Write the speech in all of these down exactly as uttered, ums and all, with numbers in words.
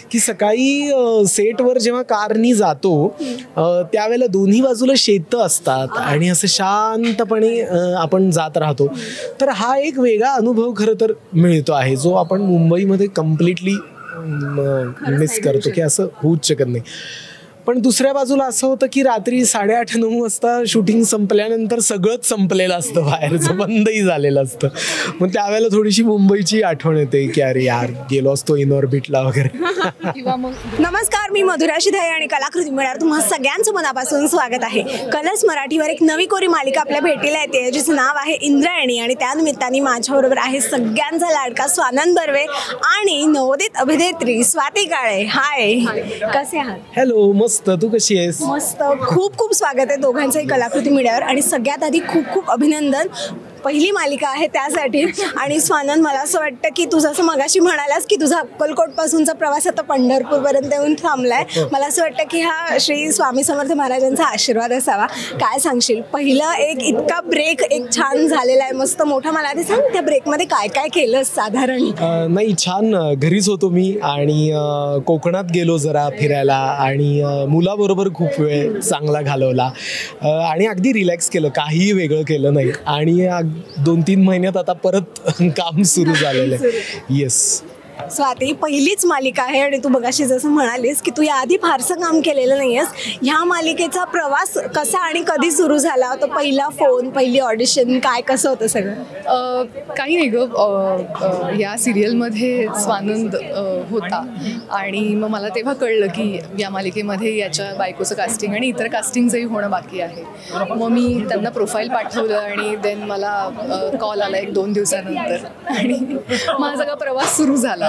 की सकाळी सेटवर जेव्हा कारनी जातो त्यावेळेला दोन्ही बाजूला शेतं असतात आणि असं शांतपणे आपण जात राहतो. तर हा एक वेगळा अनुभव खरं तर मिळतो आहे जो आपण मुंबईमध्ये कम्प्लिटली मिस करतो की असं होऊच शकत नाही. पण दुसऱ्या बाजूला असं होतं की रात्री साडेआठ नऊ वाजता शूटिंग संपल्यानंतर सगळंच संपलेलं असतं, बाहेरचं बंदही झालेलं असतं. मग त्यावेळेला थोडीशी मुंबईची आठवण येते की अरे यार गेलो असतो इनऑर्बिटला वगैरे. किंवा मग नमस्कार, मी मधुरा शिधाळे आणि कलाकृती मिळणार तुम्हा सगळ्यांचं मनापासून स्वागत आहे. कलर्स मराठीवर एक नवी कोरी मालिका आपल्या भेटीला येते जिचं नाव आहे इंद्रायणी आणि त्यानिमित्ताने माझ्याबरोबर आहे सगळ्यांचा लाडका स्वानंद बर्वे आणि नवोदित अभिनेत्री स्वाती काळे. हाय, कसे आहात? हॅलो, मस्त. तू कशी आहेस? मस्त. खूप खूप स्वागत आहे दोघांचंही कलाकृती मीडियावर आणि सगळ्यात आधी खूप खूप अभिनंदन, पहिली मालिका आहे त्यासाठी. आणि स्वानंद, मला असं वाटतं की तुझं असं मगाशी म्हणालास की तुझा अक्कलकोट पासूनचा प्रवास आता पंढरपूरपर्यंत येऊन थांबलाय. मला असं वाटतं की हा श्री स्वामी समर्थ महाराजांचा आशीर्वाद असावा. काय सांगशील? पहिलं एक इतका ब्रेक एक छान झालेला आहे, मस्त मोठा. मला आधी सांग त्या ब्रेकमध्ये काय काय केलं साधारण? नाही, छान. घरीच होतो मी आणि कोकणात गेलो जरा फिरायला आणि मुलाबरोबर खूप वेळ चांगला घालवला आणि अगदी रिलॅक्स केलं, काहीही वेगळं केलं नाही. आणि दोन तीन महिन्यात आता परत काम सुरू झालेलं आहे. येस. स्वाती, पहिलीच मालिका आहे आणि तू बघाशी जसं म्हणालीस की तू याआधी फारसं काम केलेलं नाही आहेस. ह्या मालिकेचा प्रवास कसा आणि कधी सुरू झाला? तो पहिला फोन, पहिली ऑडिशन, काय कसं होतं सगळं? काही नाही ग, या सिरियलमध्ये स्वानंद होता आणि मग मला तेव्हा कळलं की या मालिकेमध्ये याच्या बायकोचं कास्टिंग आणि इतर कास्टिंगचंही होणं बाकी आहे. मग मी त्यांना प्रोफाईल पाठवलं आणि देन मला कॉल आला एक दोन दिवसानंतर आणि माझा सगळा प्रवास सुरू झाला.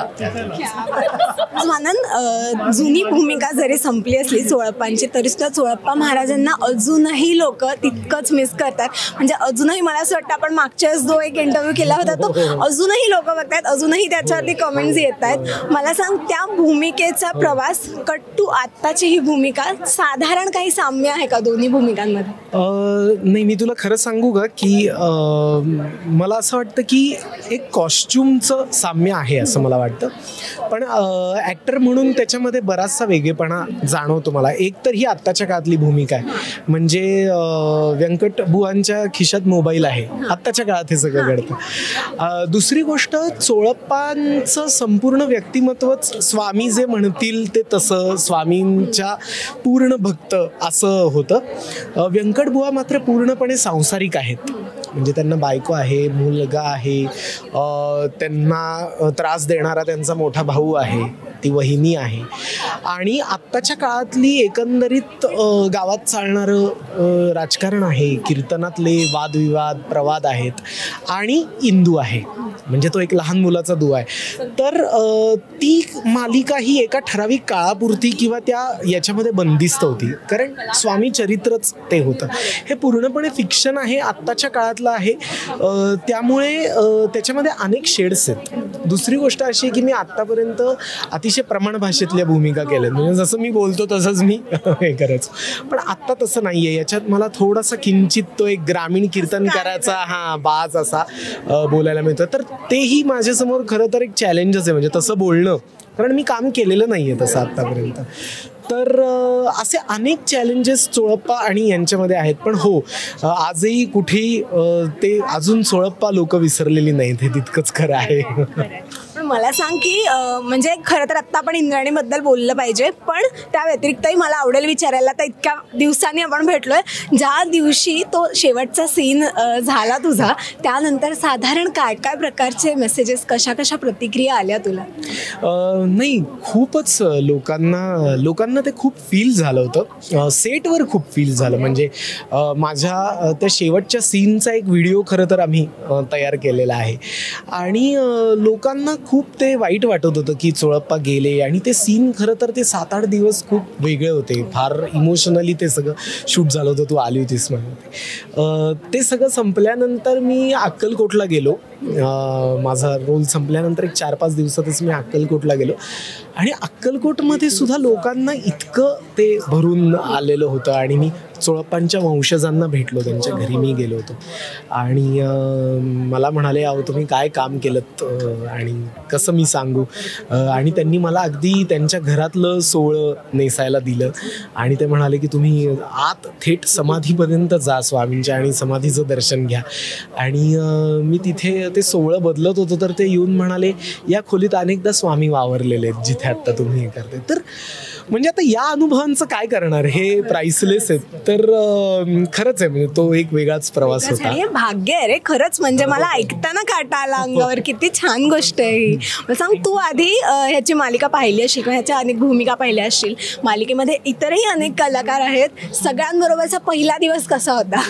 स्वानंद, जुनी भूमिका जरी संपली असली चोळप्पांची तरी सुद्धा चोळप्पा महाराजांना अजूनही लोक तितकंच मिस करतात. म्हणजे अजूनही मला असं वाटतं, आपण मागच्या वेळेस जो एक इंटरव्ह्यू केला होता तो अजूनही लोक बघतात, अजूनही त्याच्यावरती कमेंट्स येत आहेत. मला सांग, त्या भूमिकेचा प्रवास कट टू आत्ताची ही भूमिका, साधारण काही साम्य आहे का दोन्ही भूमिकांमध्ये? नाही, मी तुला खरं सांगू का की मला असं वाटतं की एक कॉस्ट्युमचं साम्य आहे असं मला वाटतं. पण ॲक्टर म्हणून त्याच्यामध्ये बराचसा वेगळेपणा जाणवतो मला. एक तर ही आत्ताच्या काळातली भूमिका आहे, म्हणजे व्यंकट बुवांच्या खिशात मोबाईल आहे, आत्ताच्या काळात हे सगळं घडतं. दुसरी गोष्ट, चोळप्पांचं संपूर्ण व्यक्तिमत्वच स्वामी जे म्हणतील ते तसं, स्वामींच्या पूर्ण भक्त असं होतं. व्यंकट बुवा मात्र पूर्णपणे सांसारिक आहेत, म्हणजे त्यांना बायको आहे, मुलगा आहे, त्यांना त्रास देणारा त्यांचा मोठा भाऊ आहे, ती वहिनी आहे आणि आत्ताच्या काळातली एकंदरीत गावात चालणारं राजकारण आहे, कीर्तनातले वादविवाद प्रवाद आहेत आणि इंदू आहे, म्हणजे तो एक लहान मुलाचा दुवा आहे. तर ती मालिका ही एका ठराविक काळापुरती किंवा त्या याच्यामध्ये बंदिस्त होती, कारण स्वामी चरित्रच ते होतं. हे पूर्णपणे फिक्शन आहे, आत्ताच्या काळातलं आहे, त्यामुळे त्याच्यामध्ये अनेक शेड्स आहेत. दुसरी गोष्ट अशी आहे की मी आत्तापर्यंत अतिशय प्रमाण भाषेतल्या भूमिका केल्यात, म्हणजे जसं मी बोलतो तसंच मी हे करायचो. पण आत्ता तसं नाही आहे. याच्यात मला थोडासा किंचित तो एक ग्रामीण कीर्तनकाराचा हा बाज असा बोलायला मिळतो. तर तेही माझ्यासमोर खरं तर एक चॅलेंजच आहे, म्हणजे तसं बोलणं, कारण मी काम केलेलं नाही आहे तसं आत्तापर्यंत. तर असे अनेक चॅलेंजेस चोळप्पा आणि यांच्यामध्ये आहेत. पण हो, आजही कुठेही ते अजून चोळप्पा लोक विसरलेली नाहीत, हे तितकंच खरं आहे. पण मला सांग की म्हणजे खरं तर आत्ता आपण इंद्रायणीबद्दल बोललं पाहिजे, पण त्या व्यतिरिक्तही मला आवडेल विचारायला, तर इतक्या दिवसांनी आपण भेटलोय, ज्या दिवशी तो शेवटचा सीन झाला तुझा, त्यानंतर साधारण काय काय प्रकारचे मेसेजेस, कशा कशा प्रतिक्रिया आल्या तुला? नाही, खूपच लोकांना लोकांना ते खूप फील झालं होतं, सेटवर खूप फील झालं. म्हणजे माझ्या त्या शेवटच्या सीनचा एक व्हिडिओ खरं तर आम्ही तयार केलेला आहे आणि लोकांना खूप ते वाईट वाटत होतं की चोळप्पा गेले. आणि ते सीन खरं तर ते सात आठ दिवस खूप वेगळे होते, फार इमोशनली ते सगळं शूट झालं होतं. तू आली होतीस म्हणून ते सगळं संपल्यानंतर मी अक्कलकोटला गेलो माझा रोल संपल्यानंतर एक चार पाच दिवसातच मी अक्कलकोटला गेलो आणि अक्कलकोटमध्ये सुद्धा लोकांना इतकं ते भरून आलेलं होतं आणि मी चोळप्पांच्या वंशजांना भेटलो, त्यांच्या घरी मी गेलो होतो आणि मला म्हणाले, अहो तुम्ही काय काम केलं आणि कसं मी सांगू. आणि त्यांनी मला अगदी त्यांच्या घरातलं सोहळं नेसायला दिलं आणि ते म्हणाले की तुम्ही आत थेट समाधीपर्यंत जा स्वामींच्या आणि समाधीचं दर्शन घ्या. आणि मी तिथे ते सोहळं बदलत होतो तर ते येऊन म्हणाले, या खोलीत अनेकदा स्वामी वावरलेले आहेत जिथे आत्ता तुम्ही हे करते. तर म्हणजे आता या अनुभवांचं काय करणार, हे प्राइसलेस आहेत. तर खरंच आहे, म्हणजे तो एक वेगळाच प्रवास होता. भाग्य आहे रे खरंच, म्हणजे मला ऐकताना काटा आला अंगावर. किती छान गोष्ट आहे ही. मला सांग, तू आधी ह्याची मालिका पाहिली असशील किंवा ह्याच्या अनेक भूमिका पाहिल्या असशील, मालिकेमध्ये इतरही अनेक कलाकार आहेत, सगळ्यांबरोबरचा पहिला दिवस कसा होता?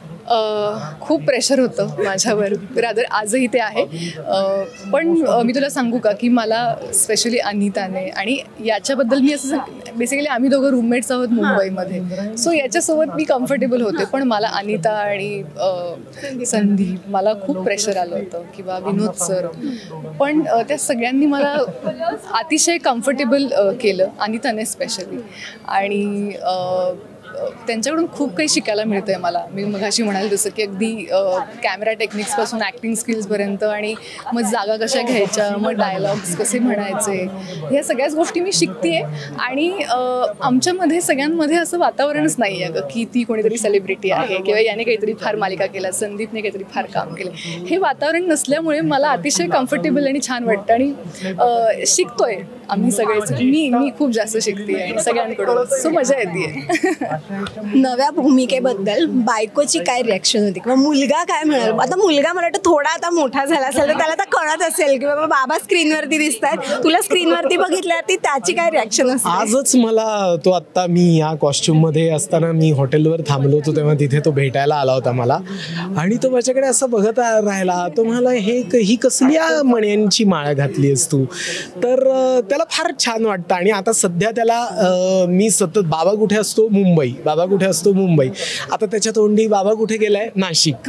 खूप प्रेशर होतं माझ्यावर, रादर आजही ते आहे. पण मी तुला सांगू का की मला स्पेशली अनिताने, आणि याच्याबद्दल मी असं बेसिकली आम्ही दोघं रूममेट्स आहोत मुंबईमध्ये, सो याच्यासोबत मी कम्फर्टेबल होते. पण मला अनिता आणि संदीप, मला खूप प्रेशर आलं होतं किंवा विनोद सर, पण त्या सगळ्यांनी मला अतिशय कम्फर्टेबल केलं, अनिताने स्पेशली. आणि त्यांच्याकडून खूप काही शिकायला मिळतं आहे मला. मी मगाशी म्हणाले जसं की अगदी कॅमेरा टेक्निक्सपासून ॲक्टिंग स्किल्सपर्यंत, आणि मग जागा कशा घ्यायच्या, मग डायलॉग्स कसे म्हणायचे, ह्या सगळ्याच गोष्टी मी शिकते आहे. आणि आमच्यामध्ये सगळ्यांमध्ये असं वातावरणच नाही आहे की ती कोणीतरी सेलिब्रिटी आहे किंवा याने काहीतरी फार मालिका केला, संदीपने काहीतरी फार काम केलं. हे वातावरण नसल्यामुळे मला अतिशय कम्फर्टेबल आणि छान वाटतं. आणि शिकतोय आम्ही सगळेच, मी मी खूप जास्त शिकते आहे सगळ्यांकडून, सो मजा येते. नव्या भूमिकेबद्दल बायकोची काय रिॲक्शन होती किंवा मुलगा काय म्हणाल? आता मुलगा मला वाटतं थोडा आता मोठा झाला असेल तर त्याला तर कळत असेल की बाबा बाबा स्क्रीनवरती दिसत आहेत, तुला स्क्रीनवरती बघितल्यावरती त्याची काय रिॲक्शन असते? आजच मला तो, आत्ता मी या कॉस्ट्युममध्ये असताना मी हॉटेलवर थांबलो होतो तेव्हा तिथे तो भेटायला आला होता मला, आणि तो माझ्याकडे असं बघत राहिला. तो म्हणाला, हे ही कसली मण्यांची माळ घातली आहेस तू? तर त्याला फार छान वाटतं. आणि आता सध्या त्याला मी सतत बाबा कुठे असतो, मुंबई, बाबा कुठे असतो, मुंबई. आता त्याच्या तोंडी बाबा कुठे गेलाय, नाशिक.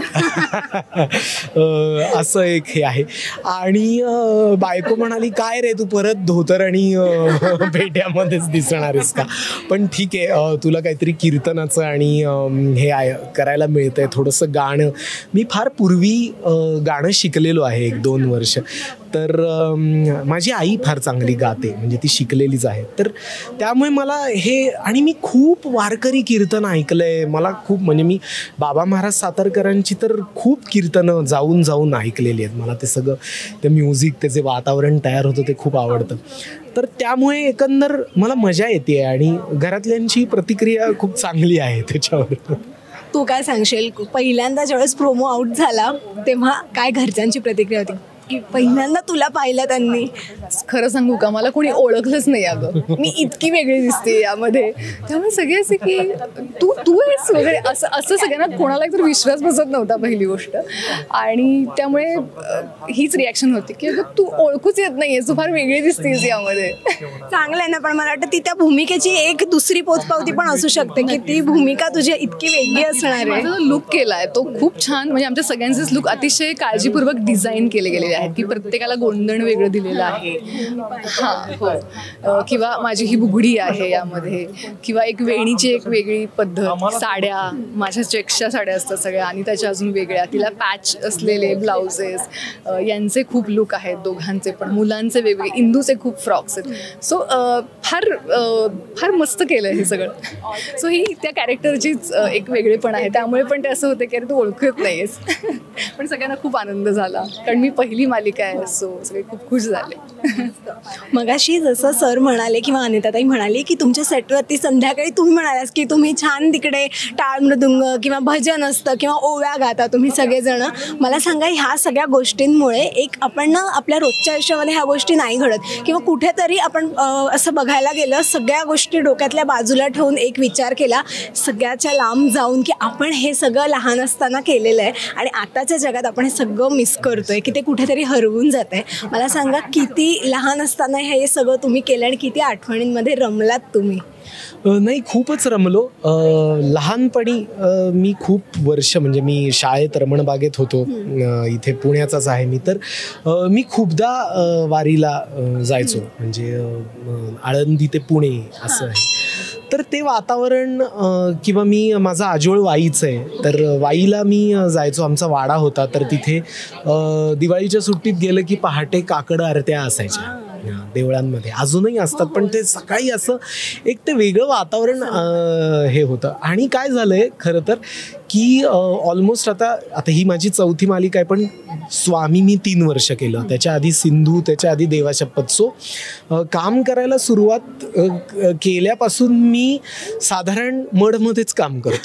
असं एक हे आहे. आणि बायको म्हणाली, काय रे तू परत धोतर आणि पेट्यामध्येच दिसणार आहेस का? पण ठीक आहे, तुला काहीतरी कीर्तनाचं आणि हे आहे करायला मिळतंय, थोडंसं गाणं. मी फार पूर्वी गाणं शिकलेलो आहे एक दोन वर्ष. तर माझी आई फार चांगली गाते, म्हणजे ती शिकलेलीच आहे. तर त्यामुळे मला हे, आणि मी खूप वारकरी कीर्तन ऐकलंय. मला खूप, म्हणजे मी बाबा महाराज सातारकरांची तर खूप कीर्तनं जाऊन जाऊन ऐकलेली आहेत. मला ते सगळं, ते म्युझिक, ते जे वातावरण तयार होतं ते खूप आवडतं. तर त्यामुळे एकंदर मला मजा येते आणि घरातल्यांची प्रतिक्रिया खूप चांगली आहे त्याच्यावर. तू काय सांगशील, पहिल्यांदा ज्यावेळेस प्रोमो आउट झाला तेव्हा काय घरच्यांची प्रतिक्रिया होती की पहिल्यांदा तुला पाहिलं त्यांनी? खरं सांगू का, मला कोणी ओळखलंच नाही अगं, मी इतकी वेगळी दिसते यामध्ये. त्यामुळे सगळे असे की तू तू आहेस वगैरे असं असं सगळ्यांना कोणाला तर विश्वास बसत नव्हता पहिली गोष्ट. आणि त्यामुळे हीच रिॲक्शन होती की अगं तू ओळखूच येत नाही आहेस, तू फार वेगळी दिसतेस यामध्ये. चांगलं आहे ना, पण मला वाटतं ती त्या भूमिकेची एक दुसरी पोचपावती पण असू शकते की ती भूमिका तुझी इतकी वेगळी असणार आहे. माझा लुक केला आहे तो खूप छान, म्हणजे आमच्या सगळ्यांचेच लुक अतिशय काळजीपूर्वक डिझाईन केले गेलेले आहेत की प्रत्येकाला गोंधण वेगळं दिलेलं आहे. हां हो, किंवा माझी ही बुगडी आहे यामध्ये, किंवा एक वेणीची एक वेगळी पद्धत, साड्या माझ्या चेक्सच्या साड्या असतात सगळ्या आणि त्याच्या अजून वेगळ्या, तिला पॅच असलेले ब्लाउजेस, यांचे खूप लुक आहेत दोघांचे पण, मुलांचे वेगळे, इंदूचे खूप फ्रॉक्स आहेत. सो फार फार मस्त केलं हे सगळं. सो ही त्या कॅरेक्टरचीच एक वेगळेपण आहे, त्यामुळे पण ते असं होतं की अरे तू ओळखत नाहीस. पण सगळ्यांना खूप आनंद झाला कारण मी पहिली मालिका आहे, सो सगळे खूप खुश झाले. मगाशी जसं सर म्हणाले किंवा अनिताताई म्हणाली की तुमच्या सेटवरती संध्याकाळी तुम्ही म्हणालास की तुम्ही छान तिकडे टाळ मृदुंग किंवा भजन असतं किंवा ओव्या गाता तुम्ही सगळेजण. मला सांगा, ह्या सगळ्या गोष्टींमुळे एक आपण ना आपल्या रोजच्या आयुष्यामध्ये ह्या गोष्टी नाही घडत किंवा कुठेतरी आपण असं बघायला गेलं, सगळ्या गोष्टी डोक्यातल्या बाजूला ठेवून एक विचार केला सगळ्याच्या लांब जाऊन की आपण हे सगळं लहान असताना केलेलं आहे आणि आताच्या जगात आपण हे सगळं मिस करतोय की ते कुठेतरी कुठेतरी हरवून जात आहे. मला सांगा, किती लहान असताना हे सगळं तुम्ही केलं आणि किती आठवणींमध्ये रमलात तुम्ही? नाही, खूपच रमलो. लहानपणी मी खूप वर्ष म्हणजे मी शाळेत रमणबागेत होतो, इथे पुण्याचाच आहे मी. तर मी खूपदा वारीला जायचो, म्हणजे आळंदी ते पुणे असं आहे. तर ते वातावरण किंवा मी माझा आजोळ वाईचं आहे, तर वाईला मी जायचो. आमचा वाडा होता, तर तिथे दिवाळीच्या सुट्टीत गेलं की पहाटे काकड आरत्या असायच्या देवळांमध्ये, अजूनही असतात. पण ते सकाळी असं एक ते वेगळं वातावरण हे होतं. आणि काय झालंय खरं तर की ऑलमोस्ट आता आता ही माझी चौथी मालिका आहे, पण स्वामी मी तीन वर्ष केलं, त्याच्या आधी सिंधू, त्याच्या आधी देवा शपथ. सो काम करायला सुरुवात केल्यापासून मी साधारण मडमध्येच काम करतो.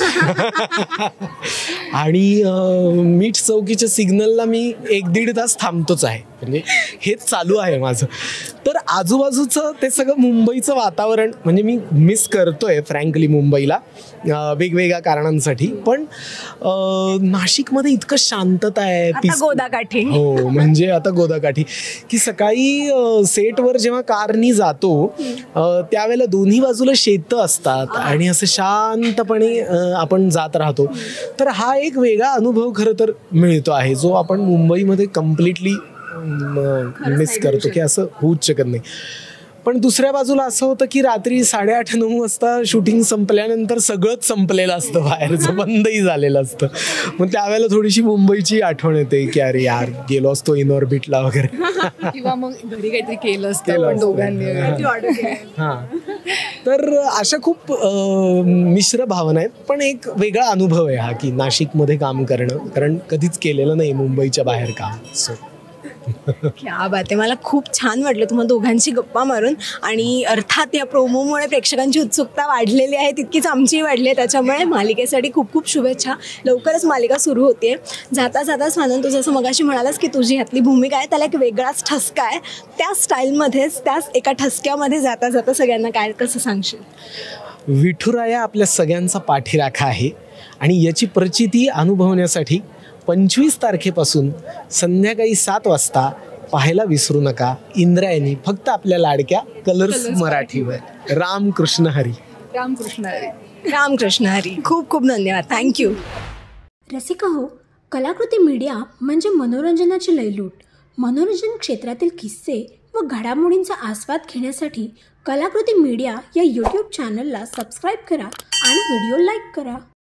आणि मीठ चौकीच्या सिग्नलला मी एक दीड तास थांबतोच आहे, म्हणजे हेच चालू आहे माझं. तर आजूबाजूचं ते सगळं मुंबईचं वातावरण म्हणजे मी मिस करतोय फ्रँकली मुंबईला, वेगवेगळ्या कारणांसाठी. पण नाशिकमध्ये इतकं शांतता आहे, गोदाकाठी. हो, म्हणजे आता गोदाकाठी की सकाळी सेटवर जेव्हा कारनी जातो त्यावेळेला दोन्ही बाजूला शेतं असतात आणि असं शांतपणे आपण जात राहतो. तर हा एक वेगळा अनुभव खरं तर मिळतो आहे, जो आपण मुंबईमध्ये कम्प्लिटली मिस करतो, की असं होऊच शकत नाही. पण दुसऱ्या बाजूला असं होतं की रात्री साडेआठ नऊ वाजता शूटिंग संपल्यानंतर सगळंच संपलेलं असतं, बाहेरचं बंदही झालेलं असतं. मग त्यावेळेला थोडीशी मुंबईची आठवण येते की अरे यार, गेलो असतो इनऑर्बिटला वगैरे, किंवा मग घरी काहीतरी केलं असतं दोघांनी. हां, तर अशा खूप मिश्र भावना आहेत. पण एक वेगळा अनुभव आहे हा की नाशिकमध्ये काम करणं, कारण कधीच केलेलं नाही मुंबईच्या बाहेर काम. सो क्या बात आहे. मला खूप छान वाटलं तुम्हाला दोघांची गप्पा मारून. आणि अर्थात या प्रोमोमुळे प्रेक्षकांची उत्सुकता वाढलेली आहे, तितकीच आमची वाढली आहे. त्याच्यामुळे मालिकेसाठी खूप खूप शुभेच्छा. लवकरच मालिका सुरू होते. जाता जाता स्वानंद, तू जसं मगाशी म्हणालास की तुझी ह्यातली भूमिका आहे त्याला एक वेगळाच ठसका आहे, त्या स्टाईलमध्येच त्याच एका ठसक्यामध्ये जाता जाता सगळ्यांना काय कसं सांगशील? विठुराया आपल्या सगळ्यांचा पाठीराखा आहे आणि याची प्रचिती अनुभवण्यासाठी पंचवीस तारखेपासून संध्याकाळी सात वाजता पाहायला विसरू नका इंद्रायणी, फक्त आपल्या लाडक्या कलर्स मराठीवर. रामकृष्ण हरी. रामकृष्ण हरी. रामकृष्ण हरी. खूप खूप धन्यवाद. थँक्यू. रसिका हो, कलाकृती मीडिया म्हणजे मनोरंजनाची लयलूट. मनोरंजन क्षेत्रातील किस्से व घडामोडींचा आस्वाद घेण्यासाठी कलाकृती मीडिया या यूट्यूब चॅनलला सबस्क्राईब करा आणि व्हिडिओ लाईक करा.